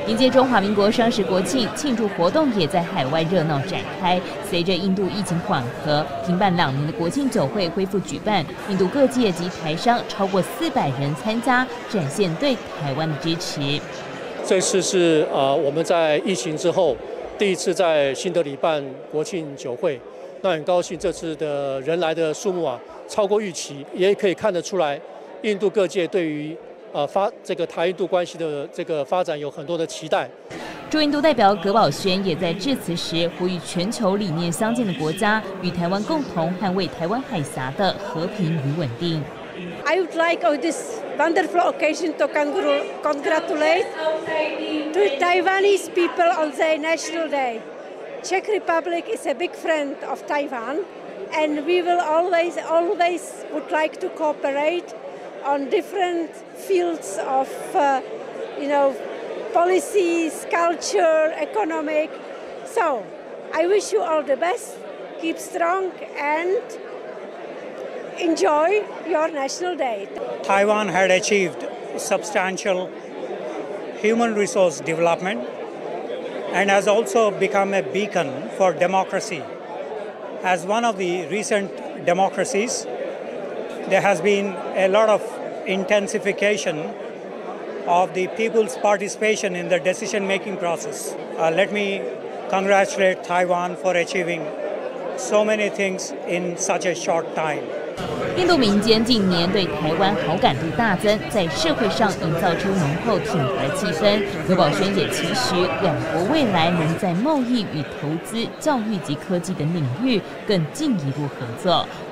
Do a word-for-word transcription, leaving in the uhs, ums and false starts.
迎接中华民国双十国庆，庆祝活动也在海外热闹展开。随着印度疫情缓和，停办两年的国庆酒会恢复举办，印度各界及台商超过四百人参加，展现对台湾的支持。 这次是呃我们在疫情之后第一次在新德里办国庆酒会，那很高兴这次的人来的数目啊超过预期，也可以看得出来，印度各界对于呃发这个台印度关系的这个发展有很多的期待。 驻印度代表葛宝轩也在致辞时呼吁全球理念相近的国家与台湾共同捍卫台湾海峡的和平与稳定。 I would like on this wonderful occasion to congratulate to Taiwanese people on their National Day. Czech Republic is a big friend of Taiwan, and we will always, always would like to cooperate on different fields of, uh, you know, policies, culture, economic. So, I wish you all the best. Keep strong and enjoy your National Day. Taiwan had achieved substantial human resource development and has also become a beacon for democracy. As one of the recent democracies, there has been a lot of intensification of the people's participation in the decision-making process. Uh, let me congratulate Taiwan for achieving so many things in such a short time. 印度民间近年对台湾好感度大增，在社会上营造出浓厚挺台气氛。葛宝轩也期许两国未来能在贸易与投资、教育及科技等领域更进一步合作。